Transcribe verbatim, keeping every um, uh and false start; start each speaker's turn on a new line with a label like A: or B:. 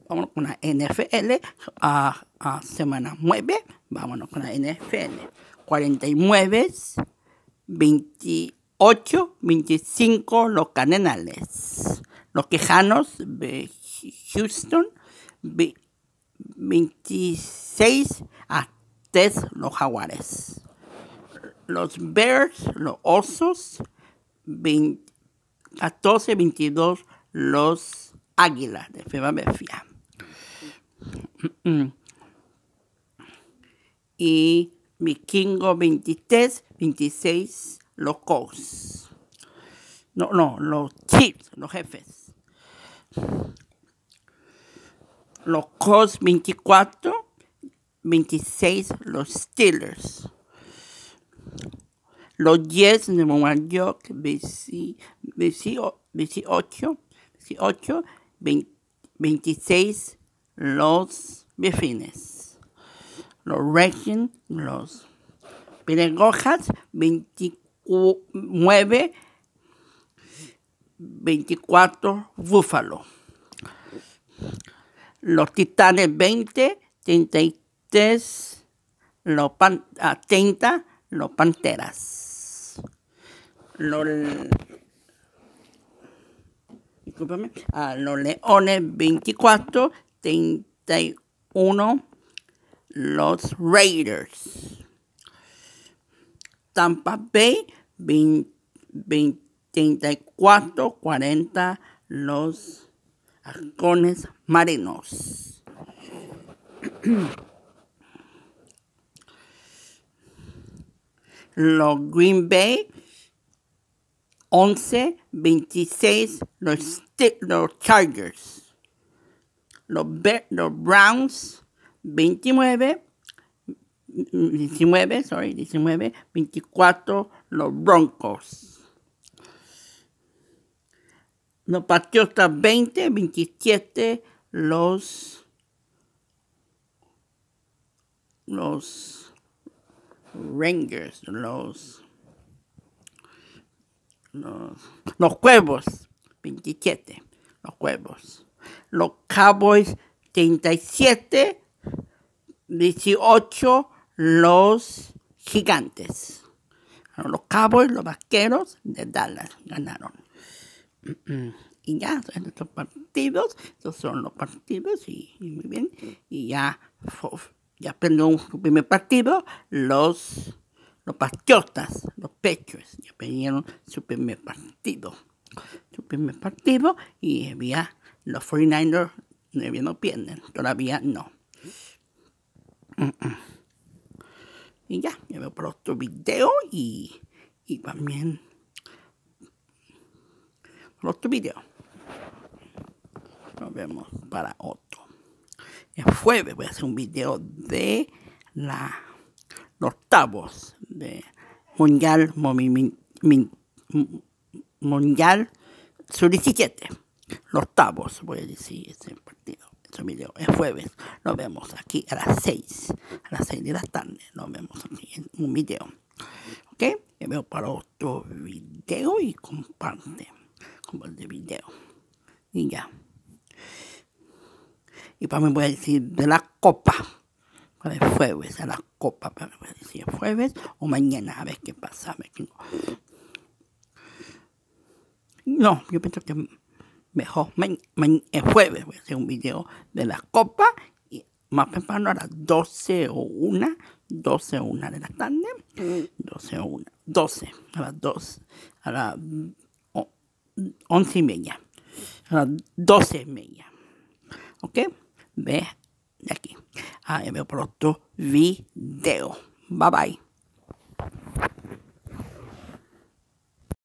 A: vámonos con la N F L, a, a semana nueve, vámonos con la N F L. cuarenta y nueve, veintiocho, veinticinco los Cardenales. Los Tejanos de Houston, veintiséis a tres los Jaguares. Los Bears, los Osos, catorce veintidós los Águilas de Filadelfia. Y Vikingos veintitrés veintiséis los Colts. No, no, los Chiefs, los Jefes. Los Colts veinticuatro veintiséis los Steelers. Los Jets de Nueva York veintiocho, veintiséis los Delfines. Los Redskins, los Peregojas, veintinueve veinticuatro Buffalo. Los Titanes veinte, treinta y tres los pan, ah, treinta los Panteras. Los, discúlpame, ah, los Leones veinticuatro, treinta y uno los Raiders. Tampa Bay veinte, veinte, treinta y cuatro cuarenta los Halcones Marinos. Los Green Bay once veintiséis los, los Chargers. Los, los Browns veintinueve diecinueve, sorry, diecinueve veinticuatro los Broncos. Los Patriotas veinte veintisiete los los Rangers, los los, los Cuervos veintisiete, los Cuervos. Los Cowboys treinta y siete dieciocho los Gigantes. Los Cowboys, los Vaqueros de Dallas ganaron. Y ya, estos partidos, estos son los partidos, y, y muy bien, y ya, ya perdieron su primer partido, los, los Patriotas, los Patriots, ya perdieron su primer partido, su primer partido, y había los cuarenta y nueve ers todavía no pierden, todavía no. Y ya, ya veo por otro video, y, y también por otro video. Nos vemos para otro. El jueves voy a hacer un video de la, los octavos de Mundial Mundial sub diecisiete. Los octavos, voy a decir ese partido, ese video. El jueves nos vemos aquí a las seis, a las seis de la tarde. Nos vemos aquí en un video. ¿Ok? Me veo para otro video y comparte como el de video. Y ya. Y para mí voy a decir de la copa. Para el jueves, a la copa. Para voy a decir el jueves o mañana. A ver qué pasa. A ver qué no. no, yo pienso que mejor el jueves voy a hacer un video de la copa. Y más temprano a las doce o una. doce o una de la tarde. doce o una. doce. A las dos. A las once y media. A las doce y media. ¿Ok? Ve de aquí. Ah, ya veo por otro video. Bye bye.